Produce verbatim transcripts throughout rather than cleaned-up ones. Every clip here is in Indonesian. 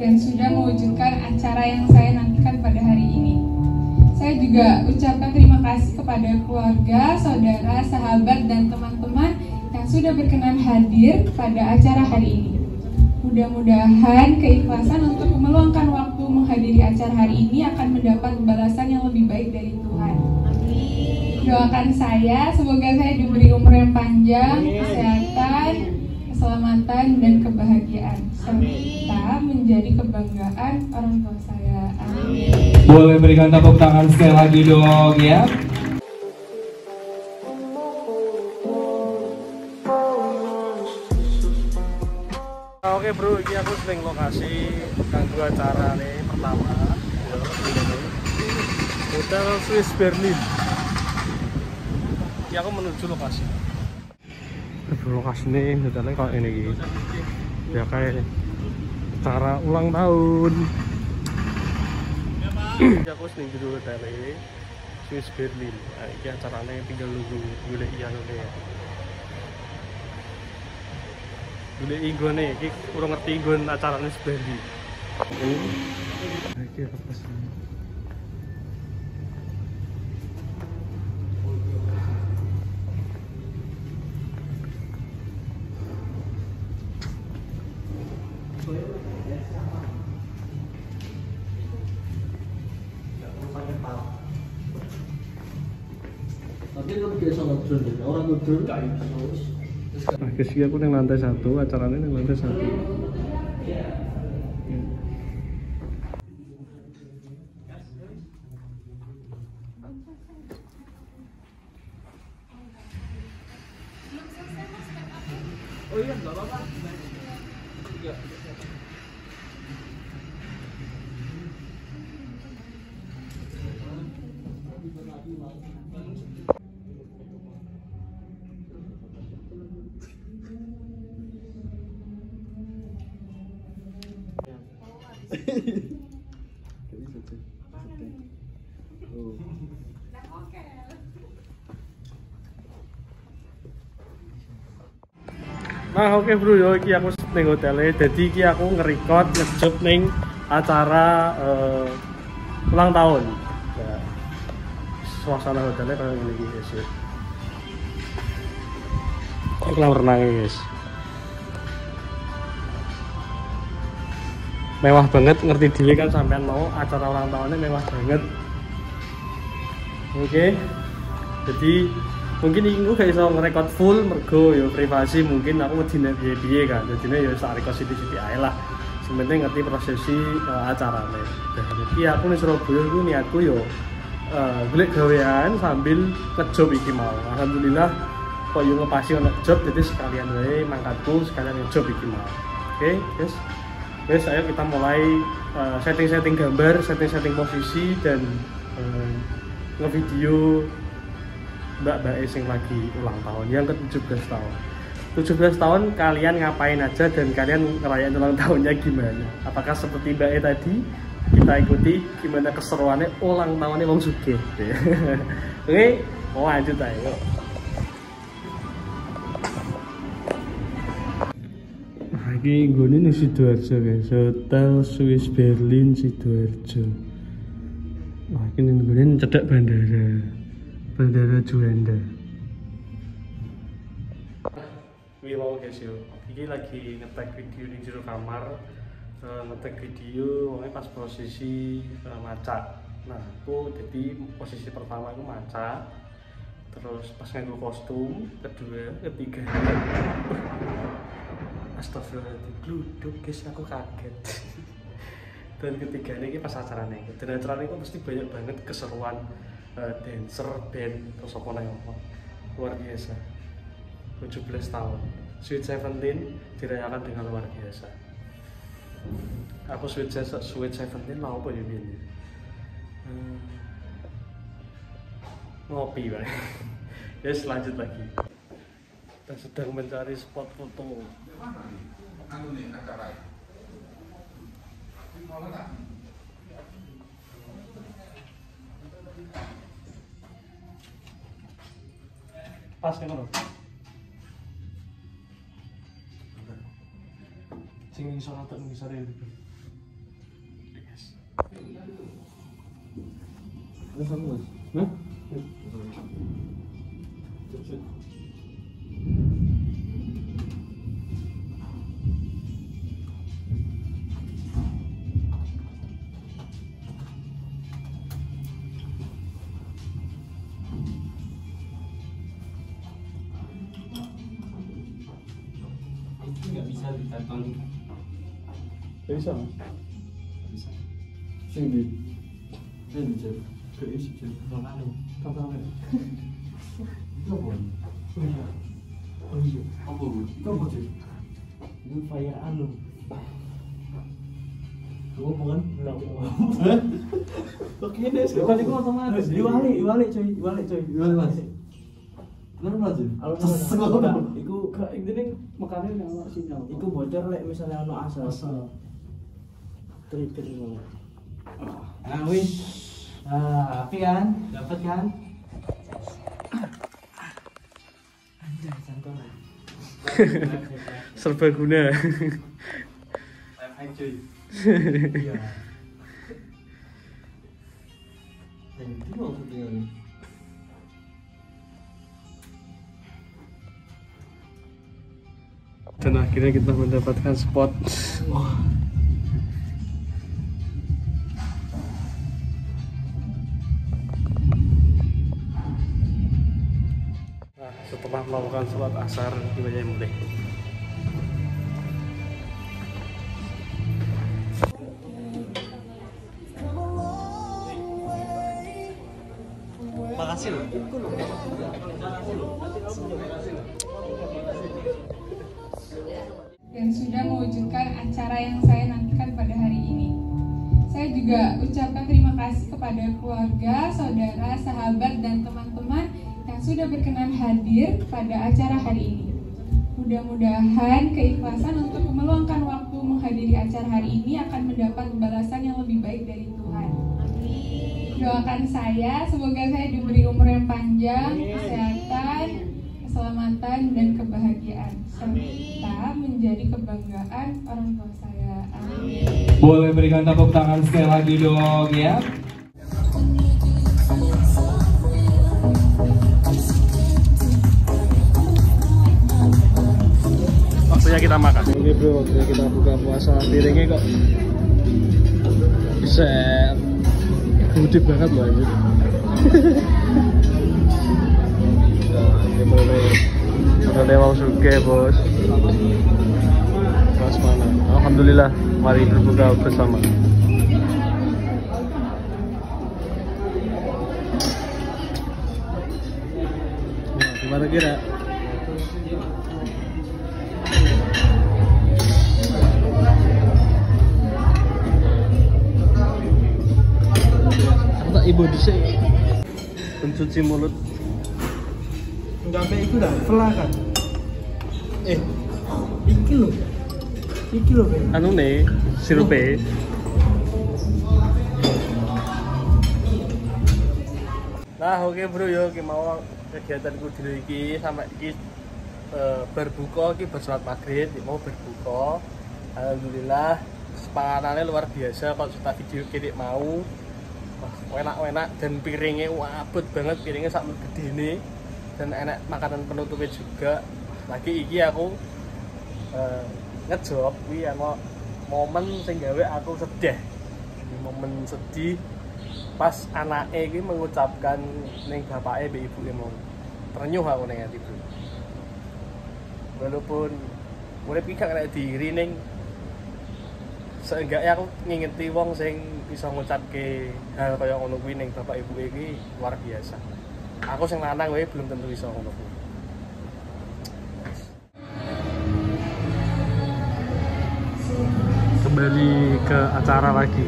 dan sudah mewujudkan acara yang saya nantikan pada hari ini. Saya juga ucapkan terima kasih kepada keluarga, saudara, sahabat, dan teman-teman yang sudah berkenan hadir pada acara hari ini. Mudah-mudahan keikhlasan untuk meluangkan waktu menghadiri acara hari ini akan mendapat balasan yang lebih baik dari Tuhan. Doakan saya, semoga saya diberi umur yang panjang, kesehatan, keselamatan, dan kebahagiaan, serta menjadi kebanggaan orang tua saya. Amin. Boleh berikan tepuk tangan sekali lagi dong ya. Oke bro, ini aku sering lokasi kanggo acara nih pertama Hotel Swiss Berlin. Ini aku menuju lokasi. Lokasi nih hotelnya kayak ini gitu. Ya kayak acara ulang tahun. Ini aku sering di hotel ini Swiss Berlin. Nah, ini acaranya tinggal nunggu boleh iya ya. Boleh inggon nih, ini kurang ngerti inggon acaranya sebelah. Oke, apa sih? Tapi kan biasa ngedrone, orang ngedrone kayak terus. Nah, guys, aku yang lantai satu, acaranya yang lantai satu. Oh iya, nggak apa-apa. Iya. Nah oke okay bro, yo iki aku ning hotelnya, jadi iki aku nge-record ngejob ning acara uh, ulang tahun. Ya, suasana hotelnya kayak gini guys. Ini kolam renang guys. Mewah banget, ngerti diri kan sampean mau acara ulang tahunnya mewah banget. Oke, okay. Jadi mungkin ini aku gak bisa nge-record full mergo ya privasi, mungkin aku medine piye-piye kan. Jadinya ya sak record sithik-sithik ae lah. Sementing ngerti prosesi uh, acarane. Jadi aku ning Surabaya iku niatku yo uh, golek gawean sambil ngejob iki mau. Alhamdulillah kok yo ngepasi ono job, jadi sekalian wae mangkatku sekalian ngejob iki mau. Oke, okay, guys. Guys, ayo kita mulai setting-setting uh, gambar, setting-setting posisi dan uh, ngevideo mbak-mbak sing lagi ulang tahun yang ke tujuh belas tahun. tujuh belas tahun kalian ngapain aja dan kalian ngerayain ulang tahunnya gimana? Apakah seperti Mbak E tadi? Kita ikuti gimana keseruannya ulang tahunnya Wong Sugih. Oke, mau lanjut ayo. Lagi gue ini Sidoarjo guys, Hotel Swiss Berlin Sidoarjo. Wah, ini gue cedek bandara. Bandara Juanda. Wih wow guys yo, ini lagi ngetek video di jero kamar, uh, ngetek video, pokoknya pas posisi uh, maca. Nah, aku jadi posisi pertama aku maca, terus pas nganggo kostum, kedua, ketiga. Astagfirullahaladzim, gluduk guys, aku kaget. Dan ketiga ini pas acara nih, dan acara ini pasti banyak banget keseruan. Uh, dancer, band, terus apa nih luar biasa. Tujuh belas tahun Sweet Seventeen dirayakan dengan luar biasa. Aku Sweet, Sweet Seventeen mau apa ya ini? Hmm, ngopi bang. Ya selanjut lagi. Kita sedang mencari spot foto. Pas kan lo? Sing iso ngatur ngisore itu. sama Mas. Hah? Nggak bisa ditonton. Bisa Mas? Bisa. Sing di ini Jep. Ke isi Jep. Ronaldo. Tonton. Itu apa? Oh iya. Oh iya. Apa bu? Itu apa Jep? Itu fire anu. Kamu apa kan? Hah? Oke deh. Bukan itu otomatis. Diwali, diwali coy, diwali coy, diwali Mas. Kenapa Mas? Alhamdulillah. Iku gak intine mekane nek ono sinyal. Iku bocor lek misalnya ono asal. Asal. Trigger ngono. Nah wis. Nah, api kan? Dapat kan? Anjay santai. Serbaguna. Hai cuy. Iya. Dan itu maksudnya nih. Dan akhirnya kita mendapatkan spot. Wah. Nah, setelah melakukan sholat asar kita mulai. Makasih loh. Dan sudah mewujudkan acara yang saya nantikan pada hari ini. Saya juga ucapkan terima kasih kepada keluarga, saudara, sahabat, dan teman-teman yang sudah berkenan hadir pada acara hari ini. Mudah-mudahan keikhlasan untuk meluangkan waktu menghadiri acara hari ini akan mendapat balasan yang lebih baik dari Tuhan. Doakan saya, semoga saya diberi umur yang panjang, kesehatan, keselamatan, dan kebahagiaan, serta menjadi kebanggaan orang tua saya. Amin. Boleh berikan tepuk tangan sekali lagi dong ya. Waktunya kita makan. Oke bro, waktunya kita buka puasa. Piringnya kok bisa gede banget loh anjir. Ini mulai udah lewat suge bos. Mas mana? Alhamdulillah, mari berbuka bersama. Nah, gimana kira? Tak ibu dhisik. Pencuci mulut. Sampai itu dah, pelah kan. Eh, iki lho. Iki lho, Ben. Anu nih, sirupe. Nah, oke bro yo, ki mau kegiatanku dulu iki sampai iki uh, berbuka iki bersolat maghrib, mau berbuka. Alhamdulillah, panganannya luar biasa kalau sudah video kirik mau. Enak-enak dan piringnya wabut banget, piringnya sangat gede ini dan enak makanan penutupnya juga. Lagi iki aku uh, ngejob kuwi ana momen sing gawe aku sedih. Momen sedih pas anake iki mengucapkan ning bapake mbek ibuke mau. Terenyuh aku ning ati, Bro. Walaupun urip iki gak kena diri ning seenggaknya aku ngingeti wong sing bisa ngucapke hal kaya ngono kuwi ning bapak ibu iki luar biasa. Aku sing lanang wae belum tentu iso ngono kuwi. Kembali ke acara lagi.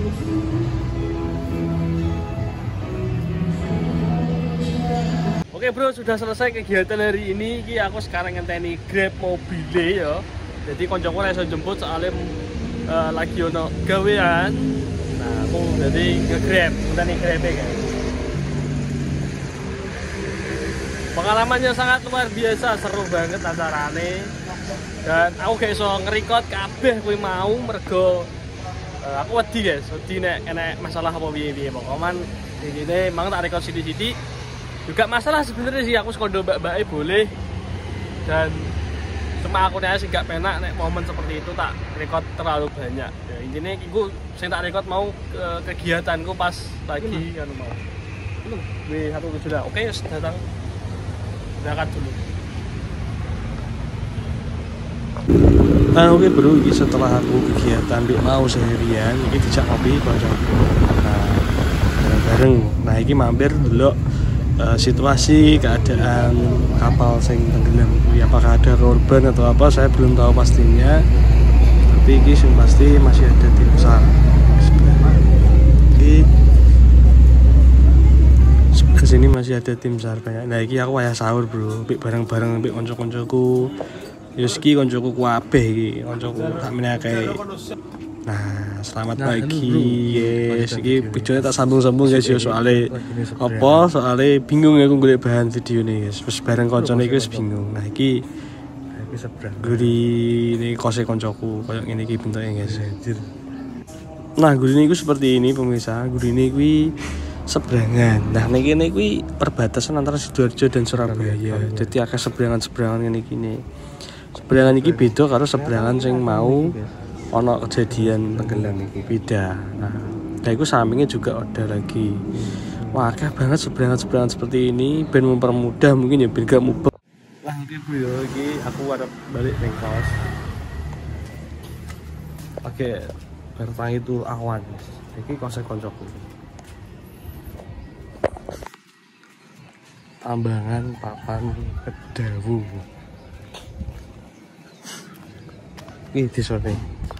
Oke bro, sudah selesai kegiatan hari ini. Iki aku sekarang ngenteni Grab mobile ya. Jadi koncoku ora iso jemput soalnya Uh, lagi ono gawean. Nah, aku jadi nge-grab, udah nih grab guys. Pengalamannya sangat luar biasa, seru banget acarane. Dan aku gak iso nge-record kabeh kuwi mau mergo uh, aku wedi guys, wedi nek enek masalah apa piye-piye pokoknya ini emang tak rekod sithik-sithik. Juga masalah sebenarnya sih aku sekondo mbak-mbake boleh dan cuma aku nih sih gak penak nek momen seperti itu tak rekod terlalu banyak. Ya, intinya aku sing tak rekod mau ke kegiatanku pas lagi kan mau. W satu tujuh lah. Oke, datang. Berangkat dulu. Nah, oke bro, ini setelah aku kegiatan di mau seharian, ini dijak ngopi kancaku. Nah, bareng-bareng. Nah, ini mampir dulu uh, situasi keadaan kapal sing tenggelam. Apakah ada korban atau apa? Saya belum tahu pastinya. Tapi ini yang pasti masih ada tim SAR. Ini kesini masih ada tim SAR banyak. Nah, ini aku wayah sahur bro, bareng-bareng ambek konco-koncoku. Yuski koncoku kuabe iki, koncoku tak menake. Nah, selamat nah, pagi guys. Iki videonya tak sambung-sambung guys ya soalnya apa? Soalnya bingung aku golek bahan video nih guys. Terus bareng koncone iki wis bingung. Nah, iki iki seberang. Guri ini kose koncoku koyo ngene iki bentuke guys. Nah, gurine iku seperti ini pemirsa. Gurine kuwi seberangan. Nah, nek kene kuwi perbatasan antara Sidoarjo dan Surabaya. Jadi akeh seberangan-seberangan ngene iki. Seberangan iki beda karo seberangan sing mau ana kejadian tenggelam iki beda. Nah, kayak iku sampingnya juga ada lagi. Wah, akeh banget seberangan-seberangan seperti ini ben mempermudah mungkin ya ben gak mubah. Lah iki bro iki aku ada balik ning kos. Pakai bertang itu awan. Iki kose koncoku. Tambangan papan Kedawu. Ini di sore.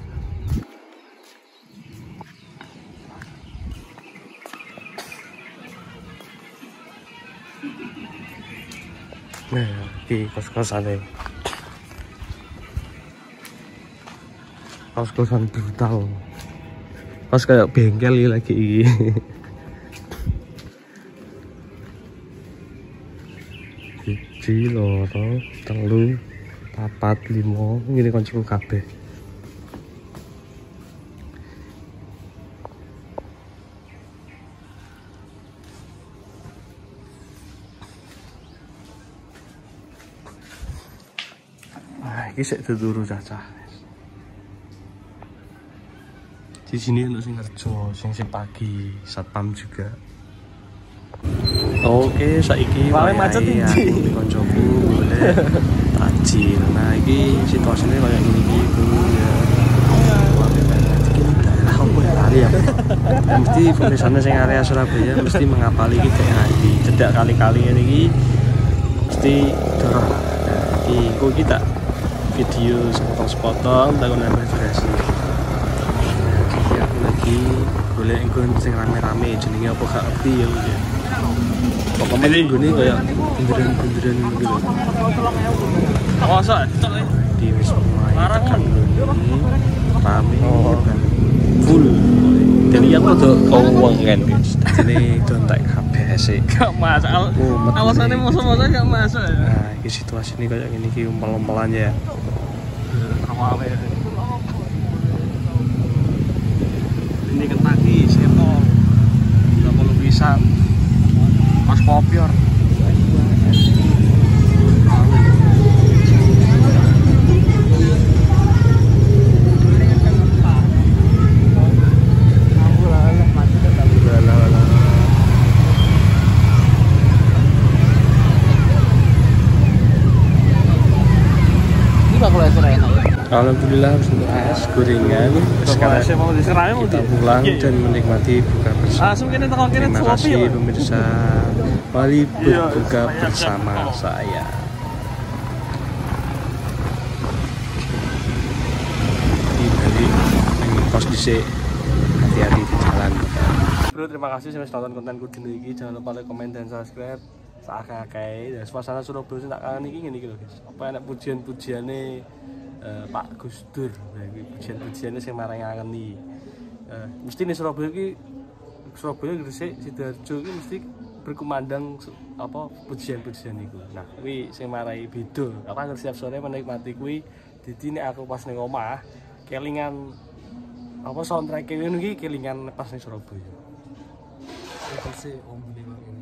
Nah, di kos-kosan ini. Kos-kosan brutal. Kos kayak bengkel lagi. Siji, loro, telu, papat, limo, ini koncoku kabeh. Nah, ini sik duduru cacah. Di sini untuk sing kerja, sing sing pagi, satpam juga. Oke, saiki paling macet iki. Koncoku boleh tajil. Nah, iki situasinya kayak gini gitu ya. Daerah apa ya area? Mesti pemisahannya sing area Surabaya mesti mengapali iki kayak nanti. Cedak kali-kali ini mesti dorong. Nah, iki kok kita video sepotong-sepotong tak nambah durasi. Nah, iki aku lagi golek nggon sing rame-rame jenenge apa gak ngerti ya. Pokoknya ini gue nih kayak bunderan-bunderan gitu. Masa di Wisma itu kan ini rame dan full. Dan iya aku tuh keuang kan guys. Jadi dontek H B S sih. Gak masuk. Alasannya masa-masa gak masuk ya. Nah, ini situasi ini kayak gini ki umpel-umpelan ya. Ini Kentucky, Sepol, nggak perlu pisang. Mas Kopior. Alhamdulillah untuk es gorengan sekarang kita pulang dan menikmati buka bersama. Terima kasih pemirsa, mari berbuka bersama saya. Di balik kos dhisik, hati-hati di jalan. Bro, terima kasih sudah nonton kontenku dino iki. Jangan lupa like, komen dan subscribe. Sakake dan suasana Surabaya tak kangen iki ngene iki lho guys. Apa enak pujian-pujiane Uh, Pak Gus Dur, pujian-pujiannya yang marah ngangen nih. Uh, mesti nih Surabaya ki, Surabaya Gresik, Sidoarjo ki mesti berkumandang apa pujian-pujian itu. Nah, kui yang marai beda. Aku kan setiap sore menikmati kui. Jadi nih aku pas neng omah, kelingan apa soundtrack ini nih kelingan pas nih Surabaya. Itu sih om lima ini.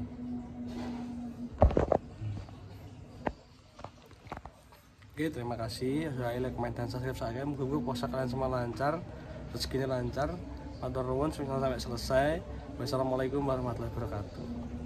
Oke, terima kasih sudah like, comment, dan subscribe saya. Moga-moga puasa kalian semua lancar, rezekinya lancar. Matur nuwun sampai selesai. Wassalamualaikum warahmatullahi wabarakatuh.